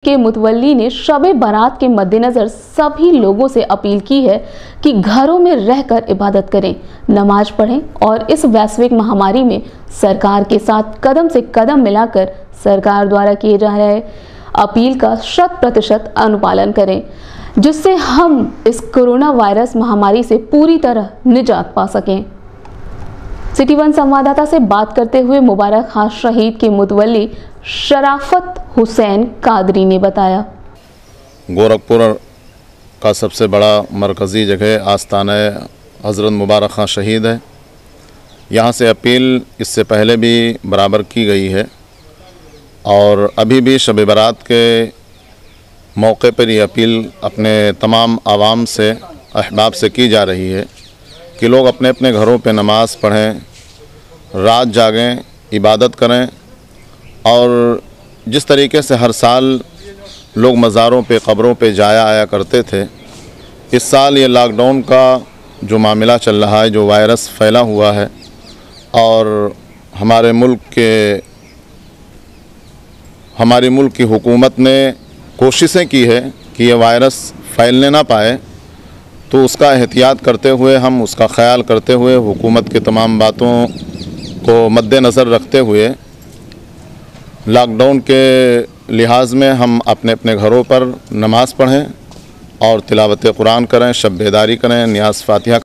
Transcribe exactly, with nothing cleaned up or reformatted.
के मुतवल्ली ने शब-ए बारात के मद्देनज़र सभी लोगों से अपील की है कि घरों में रहकर इबादत करें, नमाज पढ़ें और इस वैश्विक महामारी में सरकार के साथ कदम से कदम मिलाकर सरकार द्वारा किए जा रहे अपील का शत प्रतिशत अनुपालन करें, जिससे हम इस कोरोना वायरस महामारी से पूरी तरह निजात पा सकें। सिटी वन संवाददाता से बात करते हुए मुबारक खां शहीद के मुतवल्ली शराफत हुसैन कादरी ने बताया, गोरखपुर का सबसे बड़ा मरकज़ी जगह आस्ताना हज़रत मुबारक खां शहीद है। यहाँ से अपील इससे पहले भी बराबर की गई है और अभी भी शब बारात के मौके पर ये अपील अपने तमाम आवाम से, अहबाब से की जा रही है कि लोग अपने अपने घरों पे नमाज़ पढ़ें, रात जागें, इबादत करें। और जिस तरीके से हर साल लोग मज़ारों पे, क़ब्रों पे जाया आया करते थे, इस साल ये लॉकडाउन का जो मामला चल रहा है, जो वायरस फैला हुआ है और हमारे मुल्क के हमारे मुल्क की हुकूमत ने कोशिशें की है कि ये वायरस फैलने ना पाए, तो उसका एहतियात करते हुए, हम उसका ख्याल करते हुए, हुकूमत के तमाम बातों को मद्देनज़र रखते हुए लॉकडाउन के लिहाज में हम अपने अपने घरों पर नमाज़ पढ़ें और तिलावत कुरान करें, शब बेदारी करें, नियाज़ फ़ातिहा